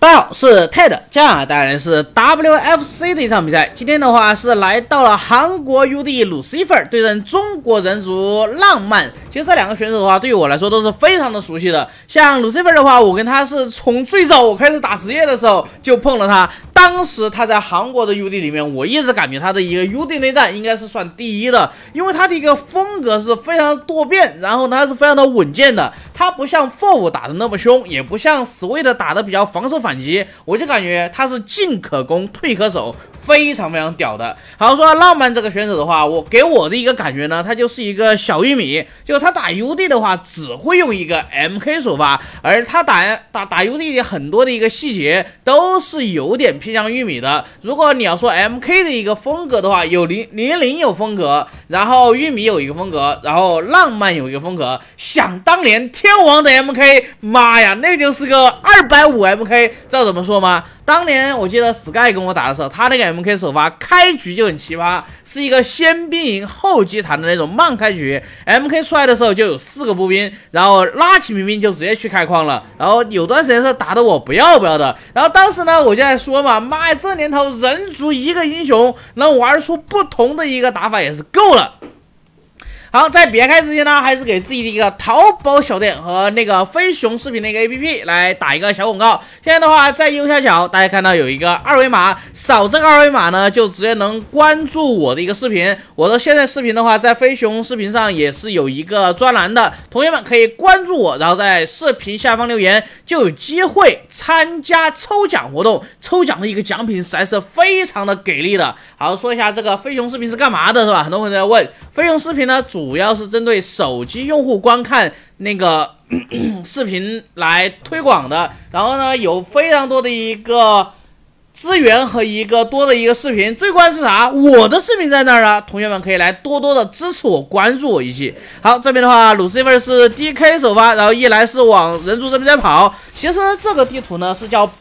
大家好，是 TED， 接下来当然是 WFC 的一场比赛。今天的话是来到了韩国 UD Lucifer 对阵中国人族浪漫。其实这两个选手的话，对于我来说都是非常的熟悉的。像 Lucifer 的话，我跟他是从最早我开始打职业的时候就碰了他。当时他在韩国的 UD 里面，我一直感觉他的一个 UD 内战应该是算第一的，因为他的一个风格是非常多变，然后呢是非常的稳健的。他不像 FOV 打的那么凶，也不像 Sweet 打的比较防守反击，我就感觉他是进可攻，退可守，非常非常屌的。好说浪漫这个选手的话，给我的一个感觉呢，他就是一个小玉米，就他打 UD 的话只会用一个 MK 手法，而他打 UD 的很多的一个细节都是有点偏向玉米的。如果你要说 MK 的一个风格的话，有00有风格，然后玉米有一个风格，然后浪漫有一个风格。想当年天王的 MK， 妈呀，那就是个250 MK， 知道怎么说吗？当年我记得 Sky 跟我打的时候，他那个 MK 手法开局就很奇葩，是一个先兵营后击弹的那种慢开局。MK 出来的时候就有4个步兵，然后拉起民兵就直接去开矿了。然后有段时间是打的我不要的。然后当时呢，我就在说嘛，妈呀，这年头人族一个英雄能玩出不同的一个打法也是够了。好，在比赛开始之前呢，还是给自己的一个淘宝小店和那个飞熊视频的一个 APP 来打一个小广告。现在的话，在右下角大家看到有一个二维码，扫这个二维码呢，就直接能关注我的一个视频。我的现在视频的话，在飞熊视频上也是有一个专栏的，同学们可以关注我，然后在视频下方留言，就有机会参加抽奖活动。抽奖的一个奖品实在是非常的给力的。好，说一下这个飞熊视频是干嘛的，是吧？很多朋友在问，飞熊视频呢，主要是针对手机用户观看那个视频来推广的，然后呢有非常多的一个资源和一个多的一个视频，最关键是啥？我的视频在那儿呢，同学们可以来多多的支持我，关注我一起。好，这边的话，Lucifer 是 DK 首发，然后一来是往人族这边在跑。其实这个地图呢是叫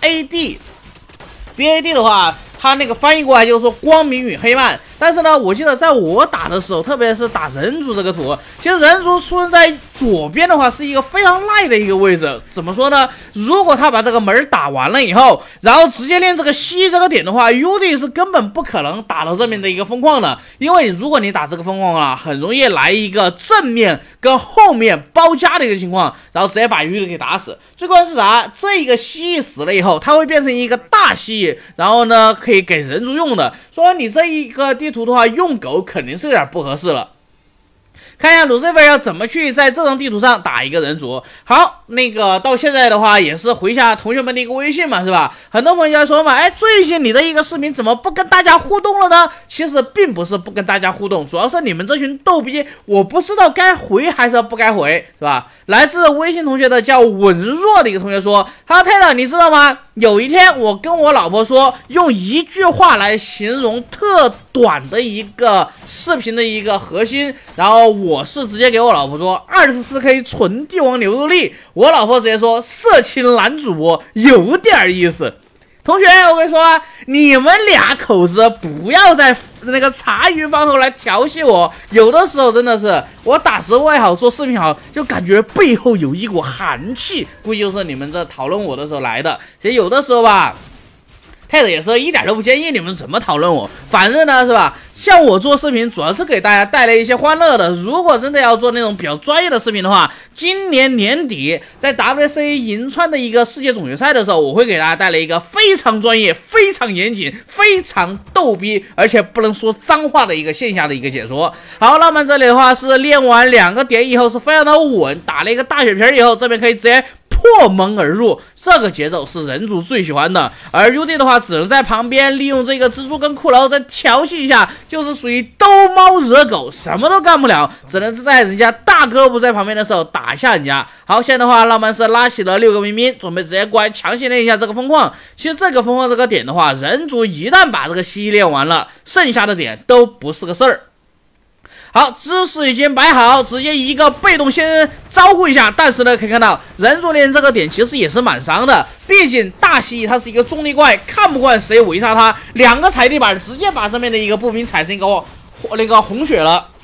BAD 的话，它那个翻译过来就是说光明与黑暗。但是呢，我记得在我打的时候，特别是打人族这个图，其实人族出现在左边的话是一个非常赖的一个位置。怎么说呢？如果他把这个门打完了以后，然后直接练这个西这个点的话 ，UD 是根本不可能打到这边的一个风框的。因为如果你打这个风框啊，很容易来一个正面跟后面包夹的一个情况，然后直接把 UD 给打死。最关键是啥？这一个蜥蜴死了以后，它会变成一个大蜥蜴，然后呢可以给人族用的。所以你这一个地图的话，用狗肯定是有点不合适了。看一下 Lucifer 要怎么去在这张地图上打一个人族。好，那个到现在的话也是回一下同学们的一个微信嘛，是吧？很多朋友在说嘛，哎，最近你的一个视频怎么不跟大家互动了呢？其实并不是不跟大家互动，主要是你们这群逗逼，我不知道该回还是不该回，是吧？来自微信同学的叫稳若的一个同学说，他说 Taylor 你知道吗？有一天我跟我老婆说，用一句话来形容特短的一个视频的一个核心，然后我是直接给我老婆说24K 纯帝王牛肉粒，我老婆直接说色情男主播有点意思。同学，我跟你说啊，你们俩口子不要在那个茶余饭后来调戏我，有的时候真的是我打直播也好，做视频好，就感觉背后有一股寒气，估计就是你们这讨论我的时候来的。其实有的时候吧，TED 也是一点都不建议你们怎么讨论我，反正呢是吧，像我做视频主要是给大家带来一些欢乐的。如果真的要做那种比较专业的视频的话，今年年底在 WC 银川的一个世界总决赛的时候，我会给大家带来一个非常专业、非常严谨、非常逗逼，而且不能说脏话的一个线下的一个解说。好，浪漫这里的话是练完2个点以后是非常的稳，打了一个大血瓶以后，这边可以直接破门而入，这个节奏是人族最喜欢的。而 UD 的话只能在旁边利用这个蜘蛛跟骷髅再调戏一下，就是属于逗猫惹狗，什么都干不了，只能是在人家大哥不在旁边的时候打一下人家。好，现在的话浪漫是拉起了6个民兵，准备直接过来强行练一下这个风框。其实这个风框这个点的话，人族一旦把这个蜥蜴练完了，剩下的点都不是个事儿。好，姿势已经摆好，直接一个被动先招呼一下。但是呢，可以看到人族练这个点其实也是蛮伤的，毕竟大蜥蜴它是一个重力怪，看不惯谁围杀它，2个踩地板直接把上面的一个步兵踩成一个那个红血了。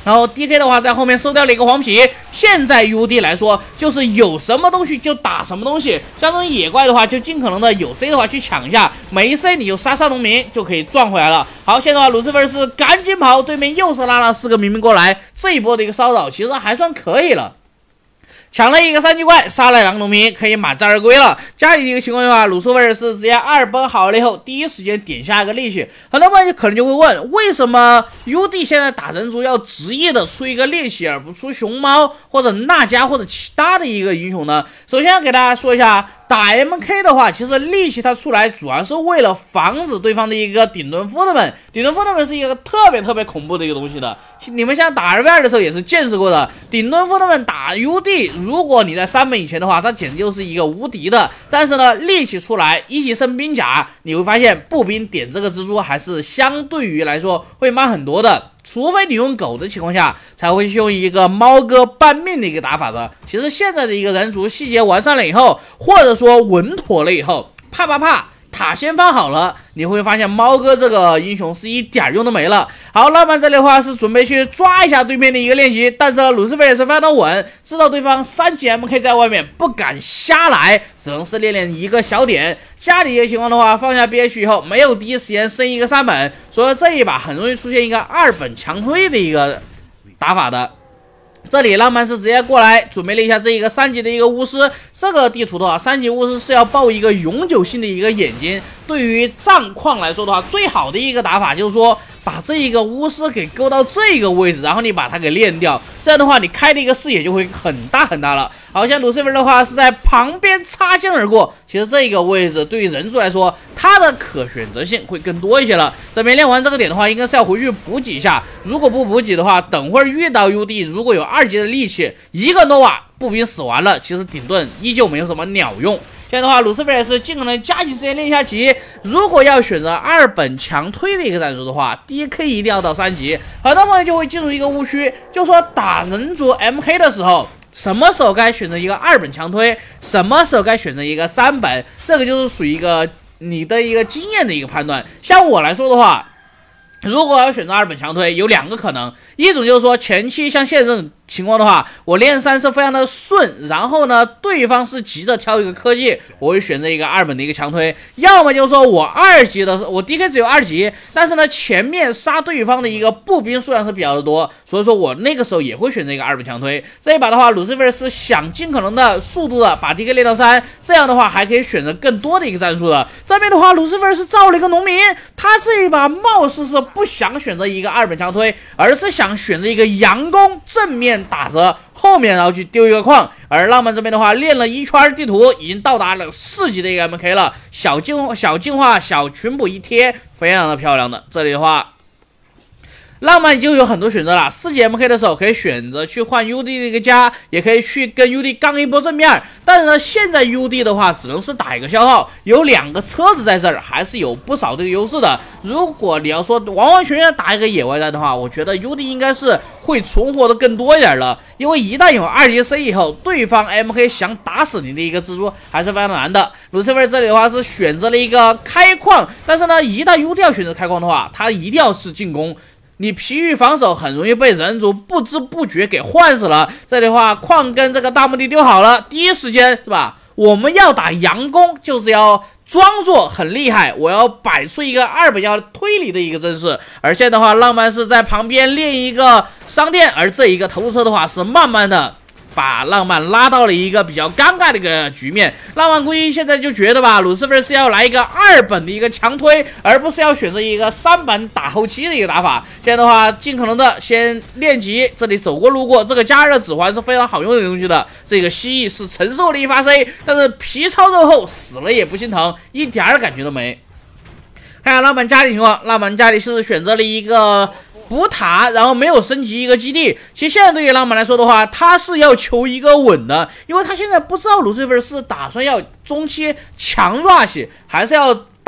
然后 DK 的话在后面收掉了一个黄皮，现在 UD 来说就是有什么东西就打什么东西，像这种野怪的话就尽可能的有 C 的话去抢一下，没 C 你就杀农民就可以赚回来了。好，现在的话鲁斯菲是赶紧跑，对面又是拉了4个民兵过来，这一波的一个骚扰其实还算可以了。抢了一个3级怪，杀了2个农民，可以满载而归了。家里的一个情况的话，鲁斯菲尔是直接2奔好了以后，第一时间点下一个利器。很多朋友可能就会问，为什么 UD 现在打人族要执意的出一个利器，而不出熊猫或者娜迦或者其他的一个英雄呢？首先要给大家说一下，打 MK 的话，其实利器它出来主要是为了防止对方的一个顶盾夫的们。顶盾夫的们是一个特别恐怖的一个东西的，你们像打2v2的时候也是见识过的。顶盾夫的们打 UD， 如果你在3本以前的话，它简直就是一个无敌的。但是呢，利器出来1级升兵甲，你会发现步兵点这个蜘蛛还是相对于来说会慢很多的。除非你用狗的情况下，才会用一个猫哥半命的一个打法的。其实现在的一个人族细节完善了以后，或者说稳妥了以后，啪，塔先放好了，你会发现猫哥这个英雄是一点用都没了。好，老板这里的话是准备去抓一下对面的一个练习，但是鲁斯菲也是非常的稳，知道对方3级 MK 在外面不敢瞎来，只能是练一个小点。家里的情况的话，放下 BH 以后没有第一时间升一个3本，所以这一把很容易出现一个2本强推的一个打法的。这里浪漫是直接过来准备了一下这一个3级的一个巫师，这个地图的话，3级巫师是要爆一个永久性的一个眼睛。对于战况来说的话，最好的一个打法就是说，把这一个巫师给勾到这个位置，然后你把它给练掉，这样的话你开的一个视野就会很大了。好像鲁斯菲尔的话是在旁边擦肩而过，其实这一个位置对于人族来说，它的可选择性会更多一些了。这边练完这个点的话，应该是要回去补给一下，如果不补给的话，等会儿遇到 UD 如果有2级的利器，一个诺瓦步兵死完了，其实顶盾依旧没有什么鸟用。现在的话，鲁斯菲尔是尽可能加紧时间练一下级。如果要选择2本强推的一个战术的话，DK 一定要到3级。很多朋友就会进入一个误区，就说打人族 MK 的时候，什么时候该选择一个2本强推，什么时候该选择一个3本，这个就是属于一个你的一个经验的一个判断。像我来说的话，如果要选择2本强推，有2个可能，一种就是说前期像现在这种情况的话，我练3是非常的顺，然后呢，对方是急着挑一个科技，我会选择一个2本的一个强推。要么就是说我2级的，我 DK 只有2级，但是呢，前面杀对方的一个步兵数量是比较的多，所以说我那个时候也会选择一个2本强推。这一把的话，鲁斯菲尔是想尽可能的速度的把 DK 练到3，这样的话还可以选择更多的一个战术的。这边的话，鲁斯菲尔是造了一个农民，他这一把貌似是不想选择一个2本强推，而是想选择一个佯攻正面打着后面，然后去丢一个矿。而浪漫这边的话，练了一圈地图，已经到达了4级的一个 MK 了，小进化小群补一贴，非常的漂亮的。这里的话，浪漫就有很多选择了。4级 MK 的时候可以选择去换 UD 的一个家，也可以去跟 UD 刚一波正面。但是呢，现在 UD 的话只能是打一个消耗，有2个车子在这儿，还是有不少这个优势的。如果你要说完全打一个野外战的话，我觉得 UD 应该是会存活的更多一点了。因为一旦有2级 C 以后，对方 MK 想打死你的一个蜘蛛还是非常难的。鲁斯菲尔这里的话是选择了一个开矿，但是呢，一旦 UD 要选择开矿的话，他一定要是进攻。你疲于防守，很容易被人族不知不觉给换死了。这里的话，矿跟这个大墓地丢好了，第一时间是吧？我们要打佯攻，就是要装作很厉害，我要摆出一个2本要推理的一个阵势。而现在的话，浪漫是在旁边练一个商店，而这一个投车的话是慢慢的把浪漫拉到了一个比较尴尬的一个局面。浪漫估计现在就觉得吧，鲁斯菲尔是要来一个2本的一个强推，而不是要选择一个3本打后期的一个打法。现在的话，尽可能的先练级，这里走过路过，这个加热指环是非常好用的东西的。这个蜥蜴是承受了一发 C， 但是皮糙肉厚，死了也不心疼，一点儿感觉都没。看下浪漫家里情况，浪漫家里是选择了一个补塔，然后没有升级一个基地。其实现在对于浪漫来说的话，他是要求一个稳的，因为他现在不知道鲁斯菲尔是打算要中期强 rush 还是要打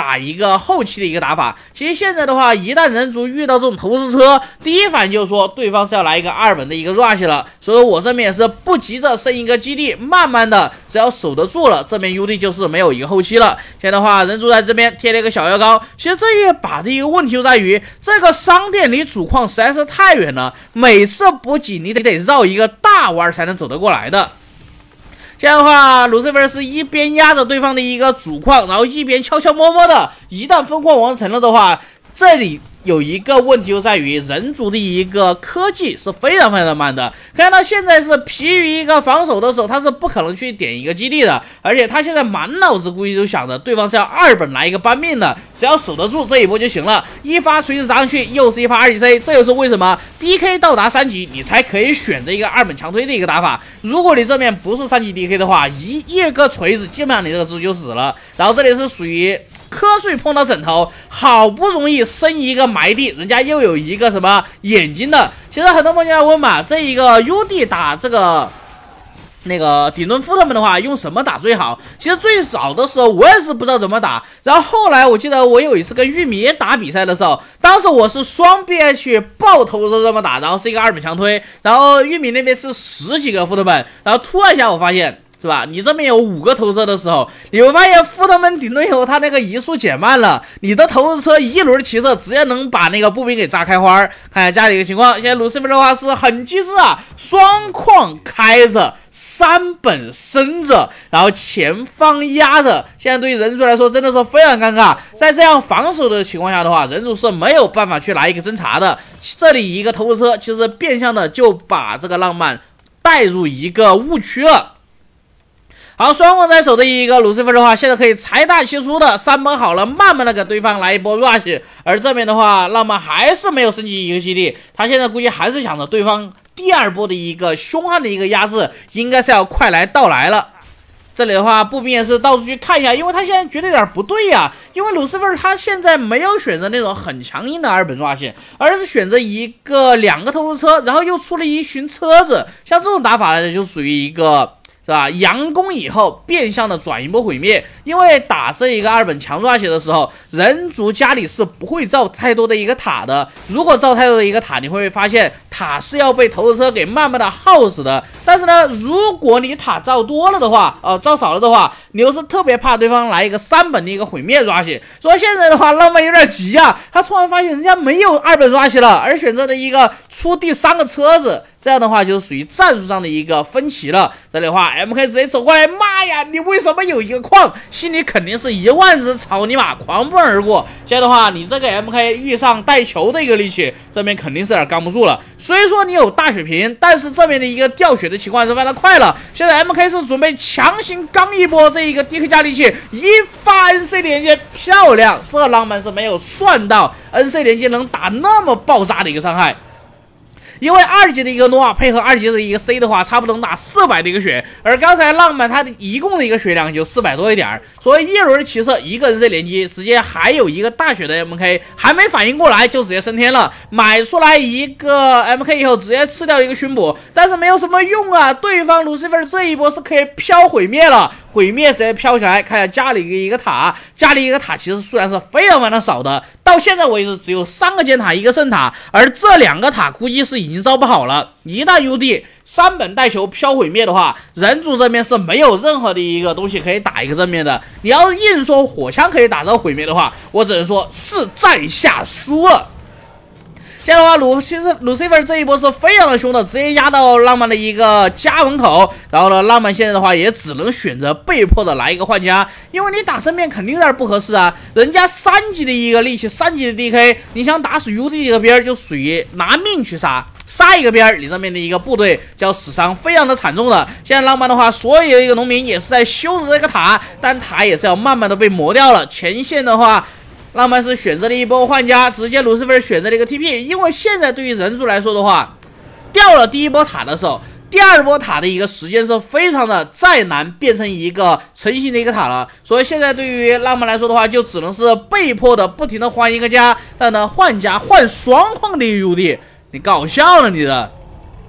打一个后期的一个打法。其实现在的话，一旦人族遇到这种投石车，第一反应就是说对方是要来一个2本的一个 rush 了，所以说我这边也是不急着升一个基地，慢慢的只要守得住了，这边 UD 就是没有一个后期了。现在的话，人族在这边贴了一个小药膏，其实这一把的一个问题就在于这个商店离主矿实在是太远了，每次补给你得绕一个大弯才能走得过来的。这样的话，鲁西弗是一边压着对方的一个主矿，然后一边悄悄摸摸的，一旦分矿完成了的话，这里有一个问题就在于人族的一个科技是非常的慢的。看到现在是疲于一个防守的时候，他是不可能去点一个基地的，而且他现在满脑子估计就想着对方是要2本来一个扳命的，只要守得住这一波就行了。一发锤子砸上去，又是一发2GC，这就是为什么 DK 到达3级你才可以选择一个2本强推的一个打法。如果你这边不是3级 DK 的话，一个锤子基本上你这个蜘蛛就死了。然后这里是属于瞌睡碰到枕头，好不容易升一个埋地，人家又有一个什么眼睛的。其实很多朋友要问嘛，这一个 UD 打这个那个顶盾夫他们的话，用什么打最好？其实最早的时候我也是不知道怎么打，然后后来我记得我有一次跟玉米打比赛的时候，当时我是双 BH 爆头是这么打，然后是一个2本强推，然后玉米那边是10几个夫特们，然后突然一下我发现。是吧？你这边有5个投射的时候，你会发现夫特们顶盾以后，他那个移速减慢了，你的投石车一轮骑射直接能把那个步兵给炸开花。看一下家里的情况，现在鲁西弗的话是很机智啊，双矿开着，3本升着，然后前方压着。现在对于人族来说真的是非常尴尬，在这样防守的情况下的话，人族是没有办法去来一个侦察的。这里一个投石车，其实变相的就把这个浪漫带入一个误区了。好，双矿在手的一个鲁西弗的话，现在可以财大气粗的3本好了，慢慢的给对方来一波 rush。而这边的话，浪漫还是没有升级一个基地，他现在估计还是想着对方第2波的一个凶悍的一个压制，应该是要快来到来了。这里的话，步兵也是到处去看一下，因为他现在觉得有点不对呀，因为鲁西弗他现在没有选择那种很强硬的2本 rush，而是选择一个2个投石车，然后又出了一群车子，像这种打法呢，就属于一个。是吧？佯攻以后变相的转一波毁灭，因为打这一个2本强抓血的时候，人族家里是不会造太多的一个塔的。如果造太多的一个塔，你会发现塔是要被投石车给慢慢的耗死的。但是呢，如果你塔造多了的话，造少了的话，你又是特别怕对方来一个3本的一个毁灭抓血。所以现在的话，浪漫有点急啊，他突然发现人家没有2本抓血了，而选择了一个出第3个车子。这样的话就属于战术上的一个分歧了。这里的话 ，MK 直接走过来，妈呀，你为什么有一个矿？心里肯定是10000只草泥马狂奔而过。现在的话，你这个 MK 遇上带球的一个利器，这边肯定是有点刚不住了。虽说你有大血瓶，但是这边的一个掉血的情况是非常快了。现在 MK 是准备强行刚一波这一个 DK 加利器，一发 NC 连接，漂亮！这浪漫是没有算到 NC 连接能打那么爆炸的一个伤害。因为2级的一个诺瓦配合2级的一个 C 的话，差不多能打400的一个血，而刚才浪漫它的一共的一个血量就400多一点，所以一轮骑射一个人是连击，直接还有一个大血的 MK 还没反应过来就直接升天了，买出来一个 MK 以后直接吃掉一个巡捕，但是没有什么用啊，对方鲁西弗这一波是可以飘毁灭了，毁灭直接飘起来，看一下家里一个塔，家里一个塔其实数量是非常少的，到现在为止只有3个尖塔1个圣塔，而这2个塔估计是已经招不好了，一旦 UD 3本带球飘毁灭的话，人族这边是没有任何的一个东西可以打一个正面的。你要硬说火枪可以打这个毁灭的话，我只能说是在下输了。现在的话，鲁西弗这一波是非常的凶的，直接压到浪漫的一个家门口。然后呢，浪漫现在的话也只能选择被迫的来一个换家，因为你打正面肯定有点不合适啊。人家3级的一个利器，3级的 DK， 你想打死 UD 这个边就属于拿命去杀。杀一个边，你这边的一个部队就要死伤非常的惨重的。现在浪漫的话，所有的一个农民也是在修着这个塔，但塔也是要慢慢的被磨掉了。前线的话。浪漫是选择了一波换家，直接鲁西弗选择了一个 TP， 因为现在对于人族来说的话，掉了第1波塔的时候，第2波塔的一个时间是非常的再难变成一个成型的一个塔了，所以现在对于浪漫来说的话，就只能是被迫的不停的换一个家，但呢换家换双矿的 UD， 你搞笑了你的。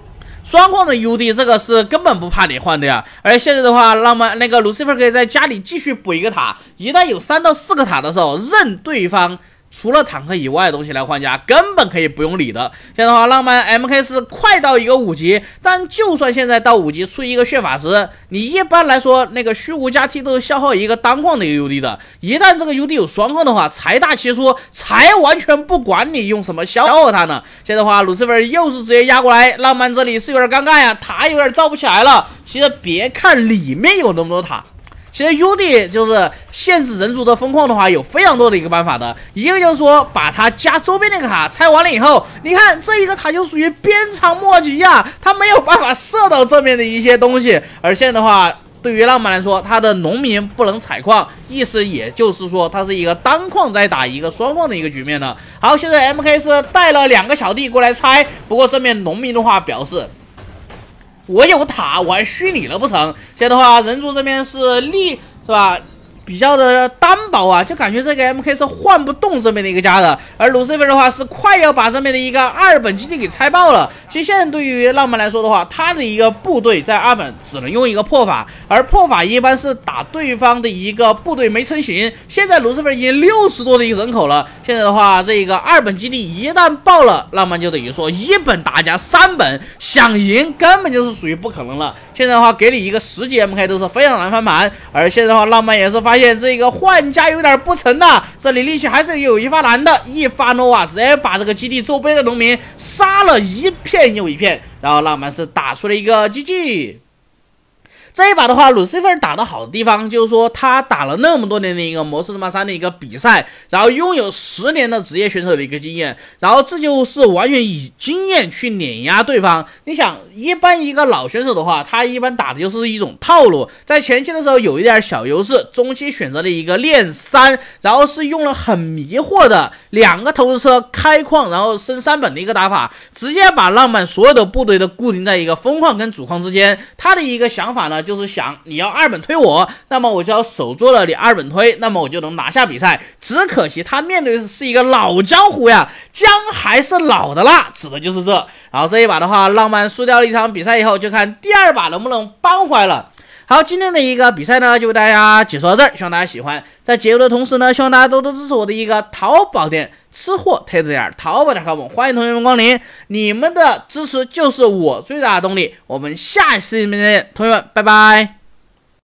双矿的 UD 这个是根本不怕你换的呀。而现在的话，那么那个 Lucifer 可以在家里继续补一个塔，一旦有3到4个塔的时候，任对方除了坦克以外的东西来换家，根本可以不用理的。现在的话，浪漫 MK 是快到一个5级，但就算现在到5级出一个血法师，你一般来说那个虚无加 T 都是消耗一个单矿的一个 UD 的。一旦这个 UD 有双矿的话，财大气粗，才完全不管你用什么消耗它呢。现在的话，Lucifer 又是直接压过来，浪漫这里是有点尴尬呀，塔有点造不起来了。其实别看里面有那么多塔。其实 UD 就是限制人族的疯狂的话，有非常多的一个办法的。一个就是说，把它加周边那个塔拆完了以后，你看这一个塔就属于鞭长莫及呀，它没有办法射到正面的一些东西。而现在的话，对于浪漫来说，他的农民不能采矿，意思也就是说，它是一个单矿在打一个双矿的一个局面呢。好，现在 MK 是带了2个小弟过来拆，不过正面农民的话表示，我有塔，我还虚拟了不成？现在的话，人族这边是是吧？比较的单薄啊，就感觉这个 MK 是换不动这边的一个家的。而 Lucifer 的话是快要把这边的一个2本基地给拆爆了。其实现在对于浪漫来说的话，他的一个部队在2本只能用一个破法，而破法一般是打对方的一个部队没成型。现在 Lucifer 已经60多的一个人口了，现在的话这个2本基地一旦爆了，浪漫就等于说1本打加3本，想赢根本就是属于不可能了。现在的话给你一个10级 MK 都是非常难翻盘，而现在的话浪漫也是发现这个换家有点不成的，这里力气还是有一发难的，一发 nova 直接把这个基地周边的农民杀了一片又一片，然后浪漫是打出了一个 GG。这一把的话，Lucifer 打得好的地方就是说，他打了那么多年的一个魔兽争霸3的一个比赛，然后拥有10年的职业选手的一个经验，然后这就是完全以经验去碾压对方。你想，一般一个老选手的话，他一般打的就是一种套路，在前期的时候有一点小优势，中期选择了一个练3，然后是用了很迷惑的2个投石车开矿，然后升3本的一个打法，直接把浪漫所有的部队都固定在一个疯矿跟主矿之间。他的一个想法呢，就是想你要2本推我，那么我就要守住了你2本推，那么我就能拿下比赛。只可惜他面对的是一个老江湖呀，姜还是老的辣，指的就是这。然后这一把的话，浪漫输掉了一场比赛以后，就看第2把能不能扳回来了。好，今天的一个比赛呢，就为大家解说到这儿，希望大家喜欢。在解说的同时呢，希望大家多多支持我的一个淘宝店吃货推的点淘宝.com，欢迎同学们光临，你们的支持就是我最大的动力。我们下期视频见，同学们，拜拜。